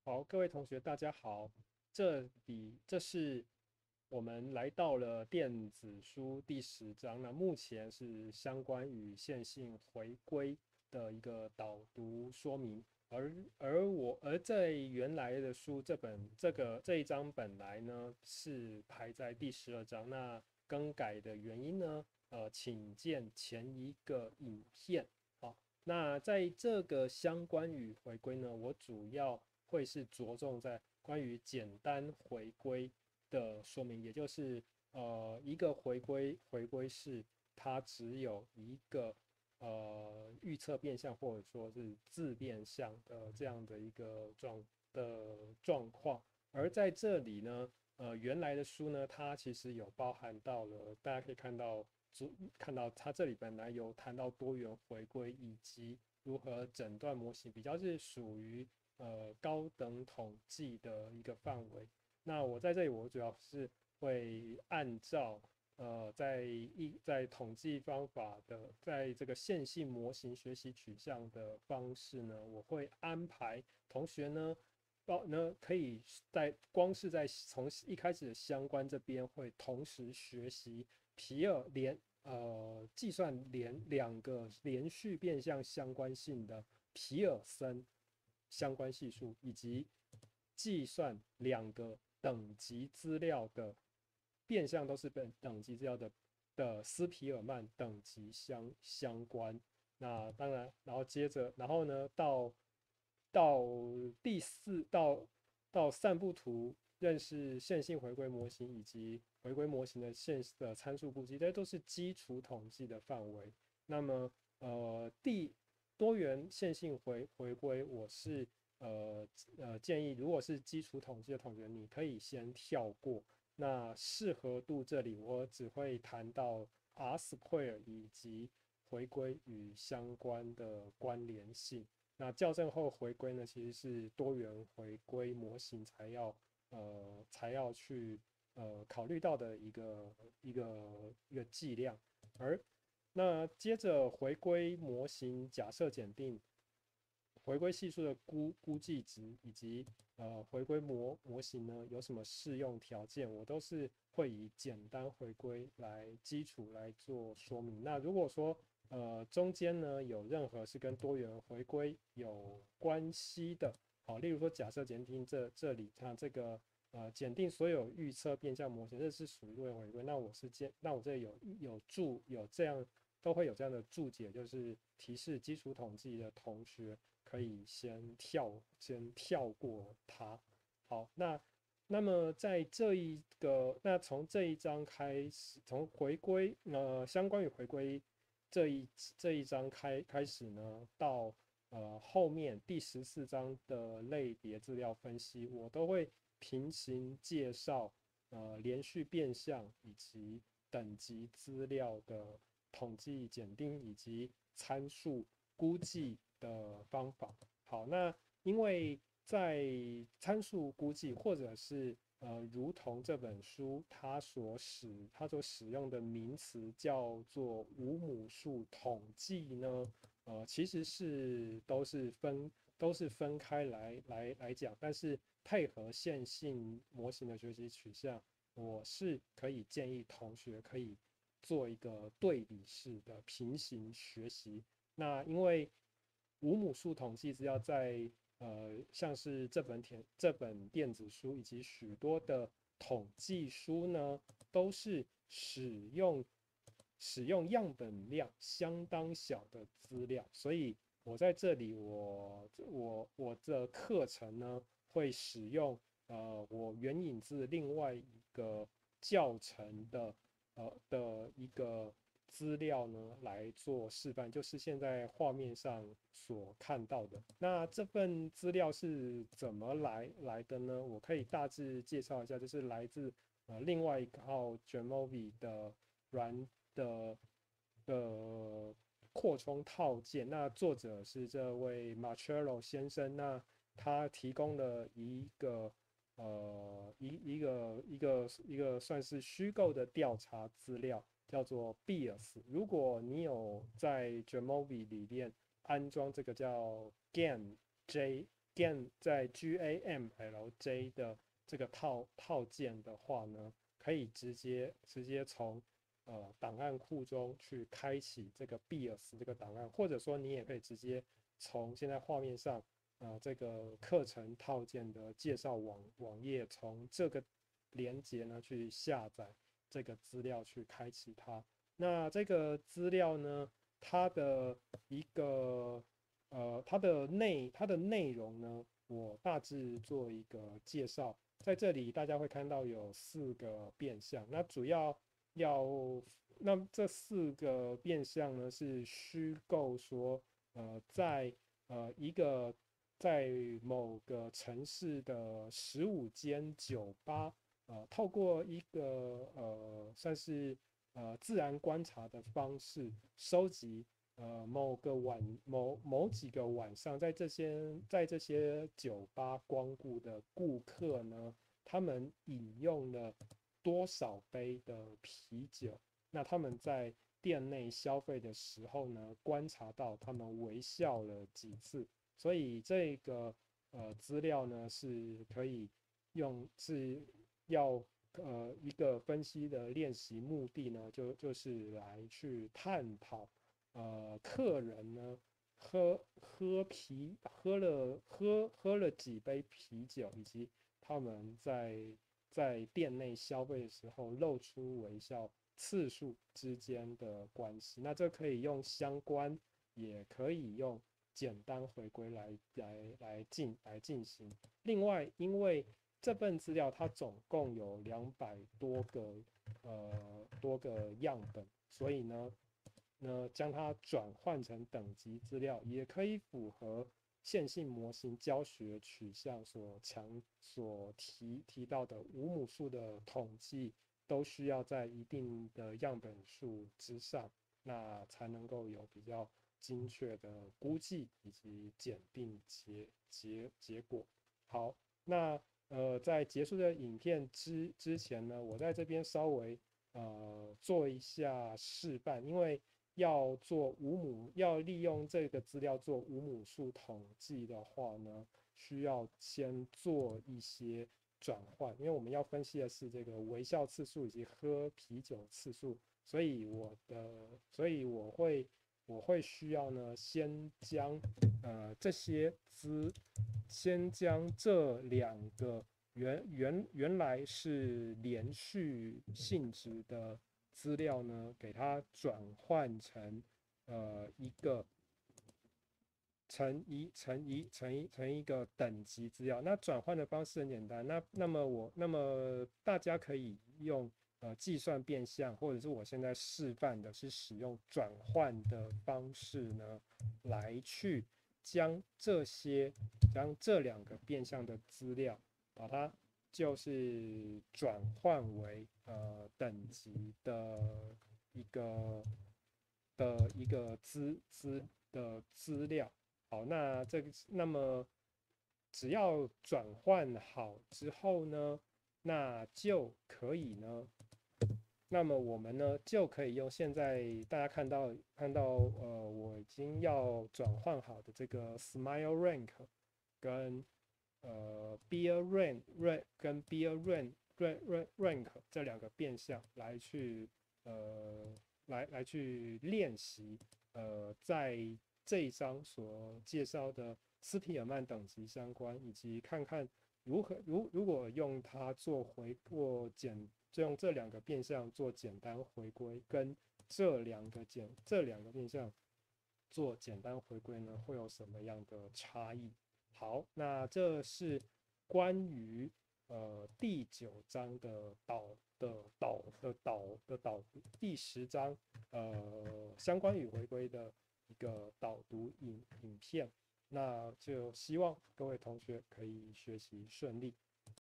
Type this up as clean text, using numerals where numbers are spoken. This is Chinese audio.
好，各位同学，大家好。这是我们来到了电子书第10章。那目前是相关于线性回归的一个导读说明。而在原来的书这一章本来呢是排在第12章。那更改的原因呢，请见前一个影片。好，那在这个相关与回归呢，我主要会是着重在关于简单回归的说明，也就是一个回归是它只有一个预测变相或者说是自变相的这样的一个状况。而在这里呢，原来的书呢，它其实有包含到了，大家可以看到它这里本来有谈到多元回归以及如何诊断模型，比较是属于高等统计的一个范围。那我在这里，我主要是会按照在统计方法的，在这个线性模型学习取向的方式呢，我会安排同学可以光是在从一开始的相关这边会同时学习皮尔计算两个连续变相相关性的皮尔森相关系数，以及计算两个等级资料的变相都是等级资料的斯皮尔曼等级相关。那当然，然后接着，然后呢，到第四到散布图认识线性回归模型以及回归模型的参数估计，这都是基础统计的范围。那么多元线性回归，我是建议，如果是基础统计的同学，你可以先跳过。那适合度这里，我只会谈到 R-square 以及回归与相关的关联性。那校正后回归呢，其实是多元回归模型才要去考虑到的一个计量。而那接着回归模型假设检定，回归系数的估计值以及回归模型呢有什么适用条件，我都是会以简单回归来基础来做说明。那如果说中间呢有任何是跟多元回归有关系的，好，例如说假设检定这里它这个检定所有预测变相模型，这是属于多元回归。那我这里有这样都会有这样的注解，就是提示基础统计的同学可以先跳过它。好，那么在从这一章开始，从回归相关于回归这一章开始呢，到后面第14章的类别资料分析，我都会平行介绍连续变相以及等级资料的统计检定以及参数估计的方法。好，那因为在参数估计或者是如同这本书它所使用的名词叫做无母数统计呢，其实都是分开来讲，但是配合线性模型的学习取向，我是可以建议同学可以做一个对比式的平行学习。那因为无母数统计资料在像是这本电子书以及许多的统计书呢，都是使用样本量相当小的资料，所以我在这里我的课程呢会使用我援引自另外一个教程的一个资料呢来做示范，就是现在画面上所看到的。那这份资料是怎么来的呢？我可以大致介绍一下，就是来自另外一套 Jamovi 的的扩充套件。那作者是这位 Marcello 先生，那他提供了一个算是虚构的调查资料，叫做 Beers。如果你有在 Jamovi 里面安装这个叫 GAN 在 GAMLJ 的这个套件的话呢，可以直接从档案库中去开启这个 BIOS 这个档案，或者说你也可以直接从现在画面上这个课程套件的介绍网页，从这个连接呢去下载这个资料去开启它。那这个资料呢，它的一个它的内容呢，我大致做一个介绍。在这里大家会看到有4个变项，那主要那这4个变项呢是虚构说，在在某个城市的15间酒吧，透过一个算是自然观察的方式收集某几个晚上在这些酒吧光顾的顾客呢，他们饮用了多少杯的啤酒？那他们在店内消费的时候呢，观察到他们微笑了几次。所以这个资料呢是可以是要一个分析的练习目的呢，就是来去探讨客人呢喝了几杯啤酒，以及他们在店内消费的时候露出微笑次数之间的关系。那这可以用相关，也可以用简单回归来进行。另外，因为这份资料它总共有200多个样本，所以呢将它转换成等级资料，也可以符合线性模型教学取向所提到的无母数的统计，都需要在一定的样本数之上，那才能够有比较精确的估计以及检定结果。好，那在结束的影片之前呢，我在这边稍微做一下示范，因为要利用这个资料做无母数统计的话呢，需要先做一些转换，因为我们要分析的是这个微笑次数以及喝啤酒次数，所以我会需要呢先将这2个原来是连续性质的资料呢，给它转换成一个成一个等级资料。那转换的方式很简单，那么大家可以用计算变相，或者是我现在示范的是使用转换的方式呢，来去将这2个变相的资料，把它就是转换为等级的一个资料。好，那么只要转换好之后呢，那就可以呢。那么我们呢就可以用现在大家看到我已经要转换好的这个 Smile Rank 跟Beer Rank 这2个变项来去练习在这一章所介绍的斯皮尔曼等级相关，以及看看如果用它做就用这2个变项做简单回归，跟这两个变项做简单回归呢，会有什么样的差异？好，那这是关于第9章的第10章相关与回归的一个导读影片。那就希望各位同学可以学习顺利。